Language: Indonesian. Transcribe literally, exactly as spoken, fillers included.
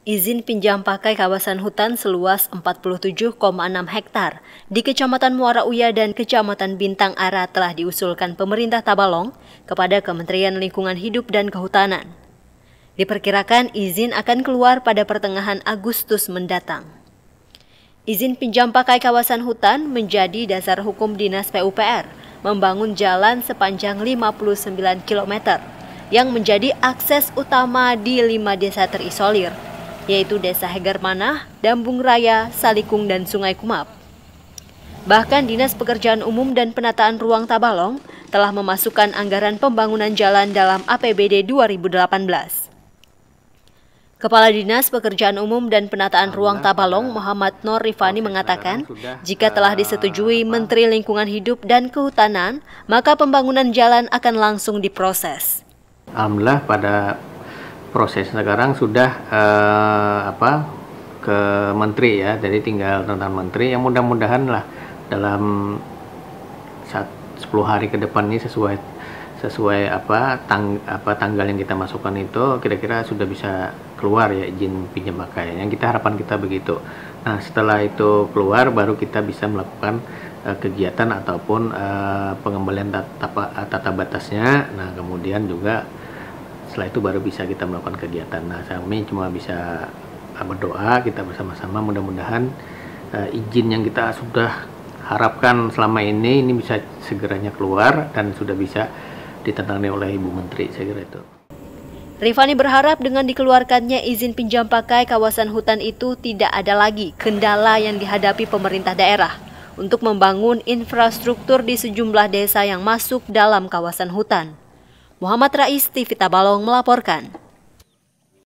Izin pinjam pakai kawasan hutan seluas empat puluh tujuh koma enam hektar di Kecamatan Muara Uya dan Kecamatan Bintang Ara telah diusulkan pemerintah Tabalong kepada Kementerian Lingkungan Hidup dan Kehutanan. Diperkirakan izin akan keluar pada pertengahan Agustus mendatang. Izin pinjam pakai kawasan hutan menjadi dasar hukum Dinas P U P R membangun jalan sepanjang lima puluh sembilan kilometer yang menjadi akses utama di lima desa terisolir, yaitu Desa Hegarmanah, Dambung Raya, Salikung, dan Sungai Kumap. Bahkan Dinas Pekerjaan Umum dan Penataan Ruang Tabalong telah memasukkan anggaran pembangunan jalan dalam A P B D dua ribu delapan belas. Kepala Dinas Pekerjaan Umum dan Penataan Ruang Tabalong Muhammad Nur Rifani mengatakan, jika telah disetujui Menteri Lingkungan Hidup dan Kehutanan, maka pembangunan jalan akan langsung diproses. Alhamdulillah pada proses sekarang sudah eh, apa ke menteri ya, jadi tinggal tentang menteri yang mudah-mudahan lah dalam sepuluh hari ke depan ini sesuai sesuai apa tang apa tanggal yang kita masukkan itu kira-kira sudah bisa keluar ya izin pinjam pakai. Yang kita harapan kita begitu. Nah, setelah itu keluar baru kita bisa melakukan uh, kegiatan ataupun uh, pengembalian tata, tata batasnya. Nah, kemudian juga setelah itu baru bisa kita melakukan kegiatan. Nah, kami cuma bisa berdoa kita bersama-sama mudah-mudahan uh, izin yang kita sudah harapkan selama ini ini bisa segeranya keluar dan sudah bisa ditangani oleh Ibu Menteri, saya kira itu. Rifani berharap dengan dikeluarkannya izin pinjam pakai kawasan hutan itu tidak ada lagi kendala yang dihadapi pemerintah daerah untuk membangun infrastruktur di sejumlah desa yang masuk dalam kawasan hutan. Muhammad Rais, T V Tabalong melaporkan.